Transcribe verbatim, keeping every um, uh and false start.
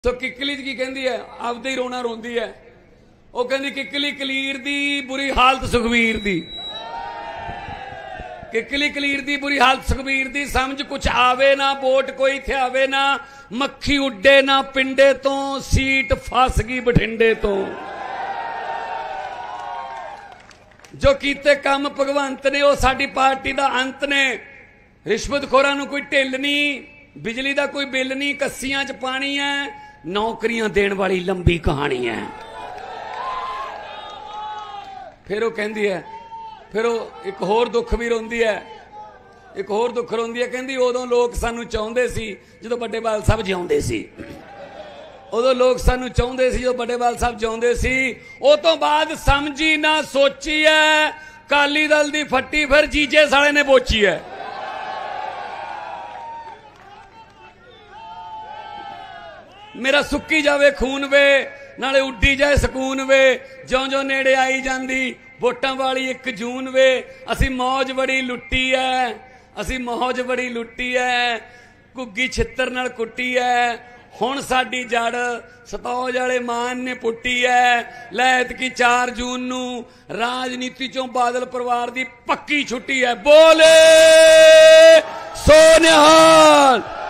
सो किकली की कहती है आपदे ही रोना रोंदी है। वो कहती किकली कलीर दी बुरी हालत सुखबीर दी, किकली कलीर दी बुरी हालत सुखबीर दी। समझ कुछ आवे ना, वोट कोई थे आवे ना, मक्खी उड्डे ना पिंडे तो, सीट फस गई बठिंडे तो। जो कीते काम भगवंत ने वो साडी पार्टी दा अंत ने। रिश्वतखोरां नूं कोई ढिल नहीं, बिजली दा कोई बिल नहीं, कस्सियां च पानी है, नौकरियां देने वाली लंबी कहानी है। फिर वो कहती है, फिर वो एक होर दुख भी रोंदी है, एक होर दुख रोंदी है। कहती उदों लोग सानू चाहुंदे सी जदों बड़े बाल साहब जिउंदे सी, उदों लोग सानू चाहुंदे सी जो बड़े बाल साहब जिउंदे सी। उस तो बाद समझी ना सोची है, अकाली दल दी फट्टी फिर जीजे साले ने बोची है। मेरा सुक्की जावे खून वे, नाले उड्डी जाए सकून वे, ज्यों ज्यों नेड़े आई जांदी वोटां वाली एक जून वे। असी मौज बड़ी लुट्टी है, असी मौज बड़ी लुट्टी है, घुग्गी छित्तर नाल कुट्टी है। हुण साडी जड़ सतौज वाले मान ने पुट्टी है। लैत की चार जून नू राजनीति चों बादल परिवार दी पक्की छुट्टी है। बोले सो निहाल।